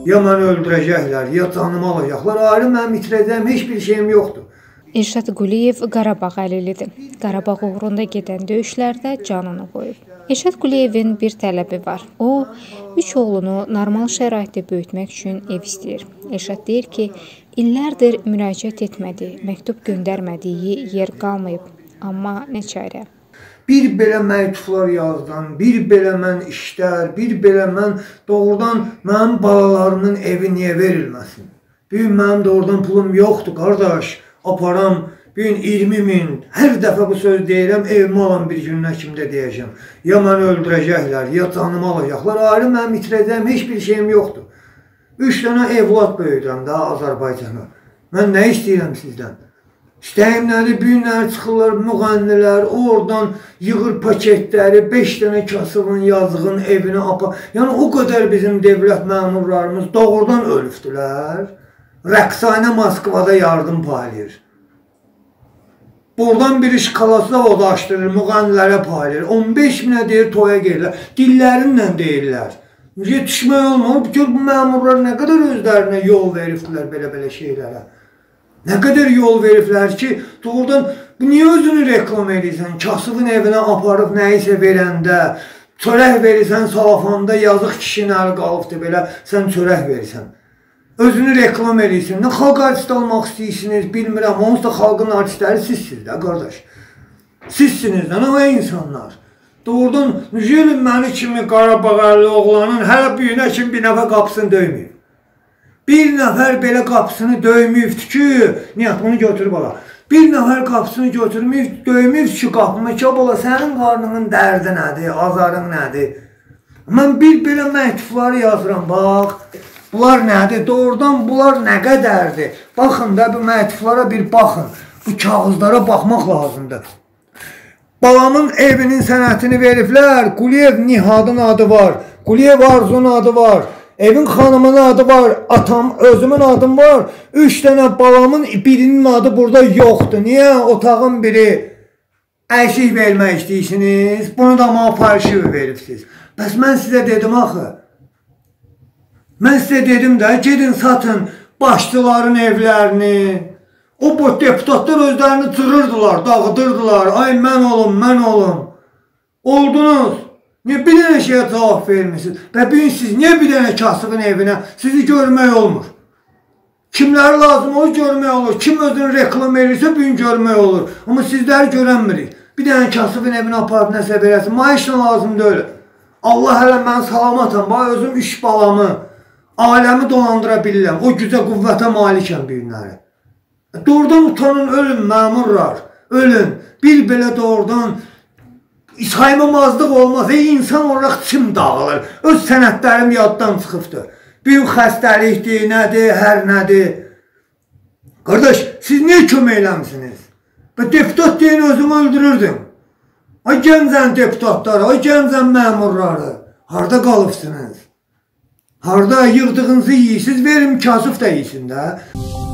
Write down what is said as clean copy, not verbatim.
Ya məni öldürəcəklər, ya canımı alacaqlar. Ayrı mənim itirəcəyim heç bir şeyim yoxdur. Elşad Quliyev Qarabağ əlilidir. Qarabağ uğrunda gedən döyüşlərdə canını qoyub. Elşad Quliyevin bir tələbi var. O, 3 oğlunu normal şəraitdə böyütmək üçün ev istəyir. Elşad deyir ki, illərdir müraciət etmədi, məktub göndərmədiyi yer qalmayıb. Amma nə çarə? Bir belə məktublar yazdan, bir belə mən işlər, bir belə mən doğrudan mənim balalarımın evi niyə verilməsin? Bir gün mənim doğrudan pulum yoxdur, qardaş. Aparam, bir gün 20 min, hər dəfə bu söz deyirəm, evimi alan bir günün həkimdə deyəcəm. Ya məni öldürəcəklər, ya canımı alacaqlar. Ayrı mənim itirəcəyim heç bir şeyim yoxdur. 3 dənə evlat böyüdürəm daha Azərbaycana. Mən nə istəyirəm sizdən? İstəyim nədir, bir günləri çıxırlar, müğənnilər, oradan yığır paketləri, 5 dənə kasıbın, yazığın evinə apar. Yəni o qədər bizim devlət məmurlarımız doğrudan ölübdülər. Rəqsanə Moskvada yardım paylayır. Buradan bir şkalasına odaşdırır, müğənnilərə paylayır. 15 minə deyir, toya gelirlər. Dillərinlə deyirlər. Yetişmək olmur. Bu məmurlar nə qədər özlərinə yol veribdilər belə şeylərə. Nə qədər yol veriblər ki, doğrudan niyə özünü reklam edirsən? Kasıbın evinə aparıb nəyisə verəndə, çörək verirsən, salafanda yazıq kişinin əli qalıbdır belə, sən çörək verirsən. Özünü reklam edirsin. Nə xalq artisti olmaq istəyirsiniz, bilmirəm. Onsuz da xalqın artistləri sizsiniz də, qardaş. Sizsiniz də, nə insanlar. Doğrudan, Nücelin məni kimi Qarabağlı oğlanın hələ büyünə kimi bir nəfər qapısını döyməyib. Bir nəfər belə qapısını döyməyibdir ki, niyyət, bunu götürüb ala. Bir nəfər qapısını götürməyib, döyməyib ki, qapımı ki, ala, sənin qarnının dərdi nədir, azarın nədir? Mən bir belə məktubları yazıram, bax. Bunlar nədir? Doğrudan bunlar nə qədərdir? Baxın da bu məktublara bir baxın. Bu kağızlara baxmaq lazımdır. Balamın evinin sənətini veriblər. Quliyev Nihadın adı var. Quliyev Arzunun adı var. Evin xanımının adı var. Atam, özümün adım var. 3 dənə balamın birinin adı burada yoxdur. Niyə? Otağın biri əşik vermək istəyirsiniz. Bunu da mənə parşiv veribsiniz. Bəs mən sizə dedim axı. Mən sizə dedim də, gedin satın başçıların evlərini. O deputatlar özlərini cırırdılar, dağıdırdılar. Ay mən olum, mən olum. Oldunuz. Niyə bir dənə şeyə cavab vermişsiniz? Və bir gün siz niyə bir dənə kasıbın evinə sizi görmək olmur? Kimləri lazım olur, görmək olur. Kim özünü reklam edirsə bir gün görmək olur. Amma sizləri görənmirik. Bir dənə kasıbın evinə aparıb nəsə verəsin. Maaşla lazım deyil. Allah hələ mən salamatam. Bax, özüm 3 balamı. Aləmi dolandıra bilirəm. O gücə, qüvvətə malikəm bir günləri. Doğrudan utanın, ölün, məmurlar. Ölün. Bir belə doğrudan saymamazlıq olmaz. İnsan olaraq kim dağılır? Öz sənətlərim yaddan çıxıbdır. Bir xəstəlikdir, nədir, hər nədir. Qardaş, siz niyə kömək eləmişsiniz? Deputat deyin, özümü öldürürdüm. Ay gəncən deputatları, ay gəncən məmurları. Harada qalıbsınız? Harada yığdığınızı yiyirsiniz, verin kasıb da yesin də.